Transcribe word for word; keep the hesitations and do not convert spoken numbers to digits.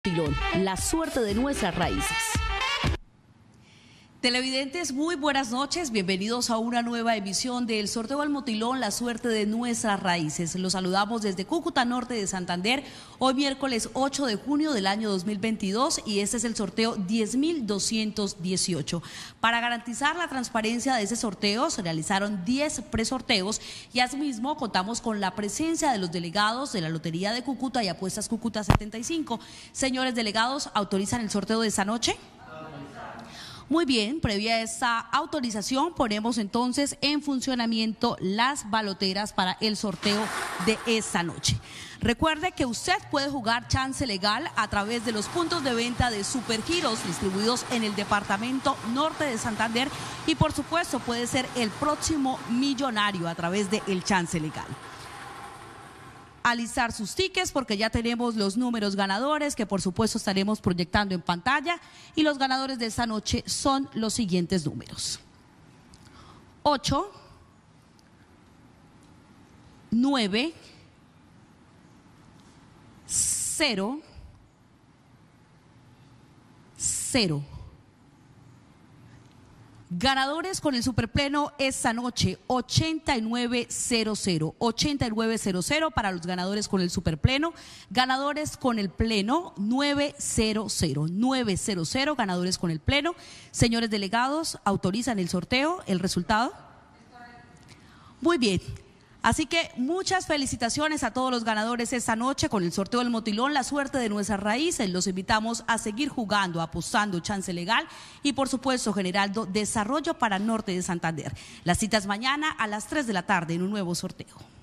Motilón, la suerte de nuestras raíces. Televidentes, muy buenas noches, bienvenidos a una nueva emisión del sorteo al Motilón, la suerte de nuestras raíces. Los saludamos desde Cúcuta Norte de Santander, hoy miércoles ocho de junio del año dos mil veintidós, y este es el sorteo diez mil doscientos dieciocho. Para garantizar la transparencia de ese sorteo se realizaron diez presorteos y asimismo contamos con la presencia de los delegados de la Lotería de Cúcuta y Apuestas Cúcuta setenta y cinco. Señores delegados, ¿autorizan el sorteo de esta noche? Muy bien, previa a esta autorización ponemos entonces en funcionamiento las baloteras para el sorteo de esta noche. Recuerde que usted puede jugar chance legal a través de los puntos de venta de Supergiros distribuidos en el departamento norte de Santander y por supuesto puede ser el próximo millonario a través de el chance legal. Alistar sus tickets porque ya tenemos los números ganadores que por supuesto estaremos proyectando en pantalla, y los ganadores de esta noche son los siguientes números: ocho, nueve, cero, cero. Ganadores con el superpleno esta noche, ochenta y nueve cero cero, ochenta y nueve cero cero para los ganadores con el superpleno. Ganadores con el pleno, nueve cero cero, nueve cero cero, ganadores con el pleno. Señores delegados, ¿autorizan el sorteo, el resultado? Muy bien. Así que muchas felicitaciones a todos los ganadores esta noche con el sorteo del Motilón, la suerte de nuestras raíces. Los invitamos a seguir jugando, apostando chance legal y por supuesto generando desarrollo para el norte de Santander. Las citas mañana a las tres de la tarde en un nuevo sorteo.